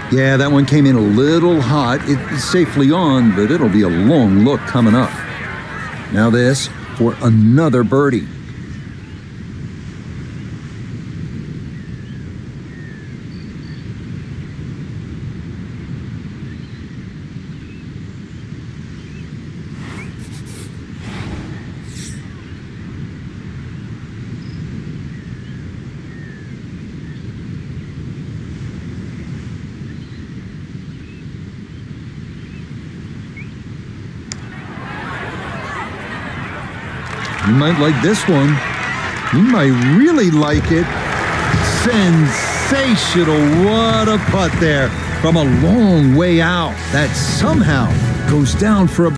Yeah, that one came in a little hot. It's safely on, but it'll be a long look coming up. Now this for another birdie. You might like this one. You might really like it. Sensational. What a putt there from a long way out. That somehow goes down for a